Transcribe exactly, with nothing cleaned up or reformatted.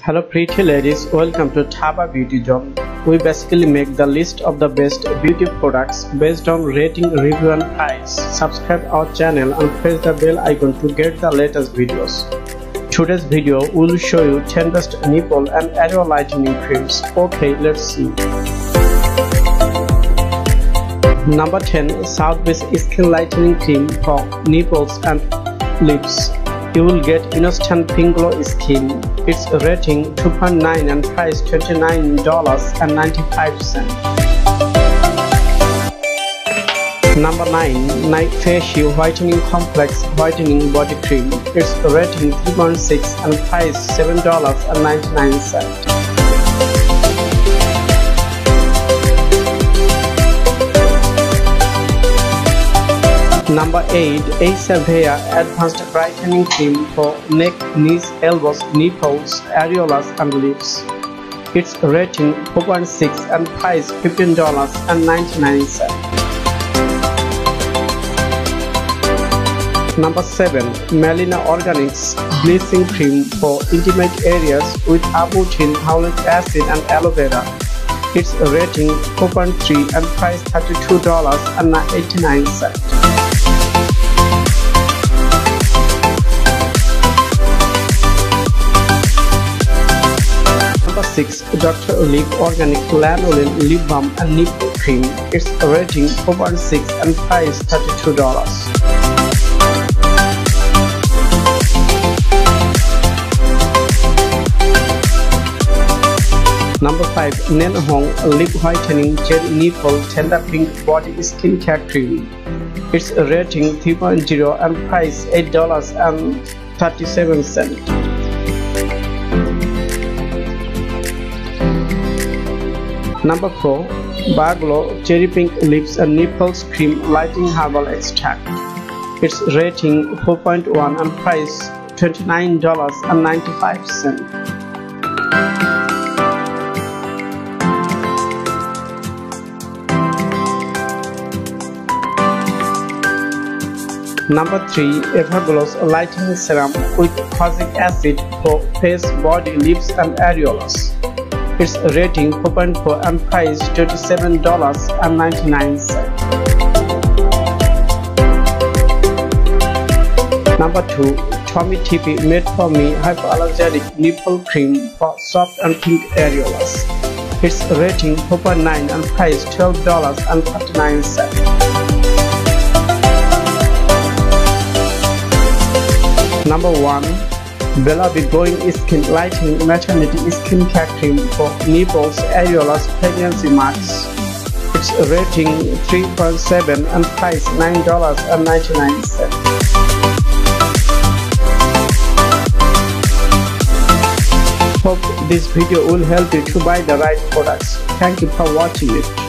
Hello pretty ladies, welcome to Thaba Beauty Zone. We basically make the list of the best beauty products based on rating, review and price. Subscribe our channel and press the bell icon to get the latest videos. Today's video will show you ten best nipple and areola lightening creams. Okay, let's see. Number ten. Southwest Skin Lightening Cream for nipples and lips. You will get instant pink glow skin. Its rating two point nine and price twenty-nine dollars and ninety-five cents. Number nine. Night Facial Whitening Complex Whitening Body Cream. Its rating three point six and price seven dollars and ninety-nine cents. Number eight. Acevia Advanced Brightening Cream for neck, knees, elbows, nipples, areolas and lips. Its rating four point six and price fifteen dollars and ninety-nine cents. Number seven. Melina Organics Bleaching Cream for intimate areas with arbutin, hyaluronic acid and aloe vera. Its rating four point three and price thirty-two dollars and eighty-nine cents. six. Doctor Olive Organic Lanolin Lip Balm and Nipple Cream. Its rating four point six and price thirty-two dollars. Number five. Nenhong Lip Whitening Gel Nipple Tender Pink Body Skincare Cream. Its rating three point zero and price eight dollars and thirty-seven cents. Number four. Baglo Cherry Pink Lips and Nipples Cream Lighting Herbal Extract. Its rating four point one and price twenty-nine dollars and ninety-five cents. Number three. Evergloss Lightening Serum with Phthalic Acid for face, body, lips and areolas. Its rating four point four and price twenty-seven dollars and ninety-nine cents. Number two. Tommy Tippy Made For Me Hypoallergenic Nipple Cream for soft and pink areolas. Its rating four point nine and price twelve dollars and thirty-nine cents. Number one. Bella Glowing Skin Lightening Maternity Skincare Cream for nipples, areolas, pregnancy marks. Its rating three point seven and price nine dollars and ninety-nine cents. Hope this video will help you to buy the right products. Thank you for watching it.